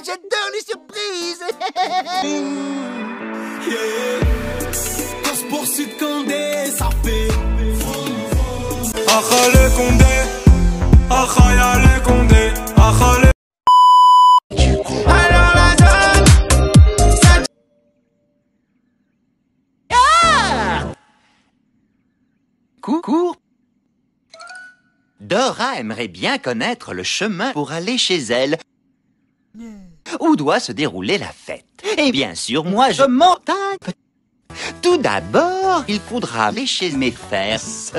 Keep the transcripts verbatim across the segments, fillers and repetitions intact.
j'adore les surprises. Course poursuite Condé, ça fait. Acha les Condé, acha ya les Condé, acha les. Alors la donne, ça... Ah! Coucou. Dora aimerait bien connaître le chemin pour aller chez elle. Où doit se dérouler la fête? Et bien sûr, moi, je montagne. Tout d'abord, il faudra aller chez mes fesses.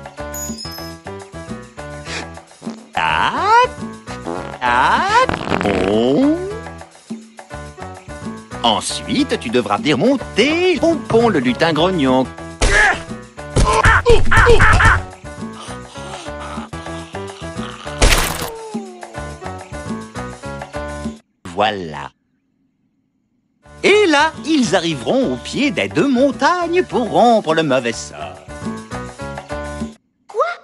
Tac, tac, bon. Ensuite, tu devras démonter Pompon le lutin grognon. Voilà. Et là, ils arriveront au pied des deux montagnes pour rompre le mauvais sort. Quoi?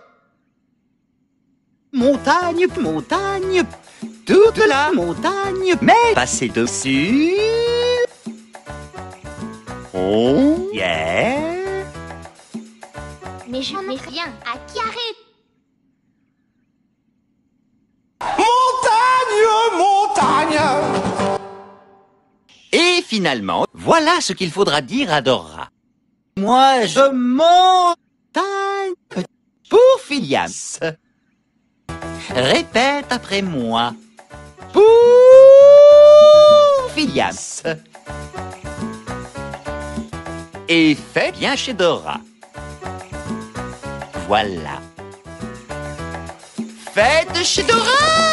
Montagne, montagne, toute la montagne, mais passer dessus. Oh, yeah. Mais je n'en ai rien. À qui arrête? Montagne, montagne. Et finalement, voilà ce qu'il faudra dire à Dora. Moi, je montagne pour Phileas. Répète après moi. Pour Phileas. Et fais bien chez Dora. Voilà. Faites chez Dora!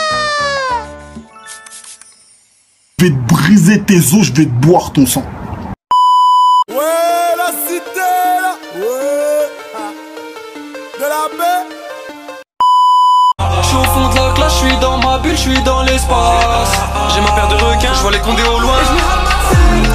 Je vais te briser tes os, je vais te boire ton sang. Ouais, la cité, là. Ouais. De la paix. J'suis au fond de la classe, j'suis dans ma bulle, j'suis dans l'espace. J'ai ma paire de requins, j'vois les Condés au loin.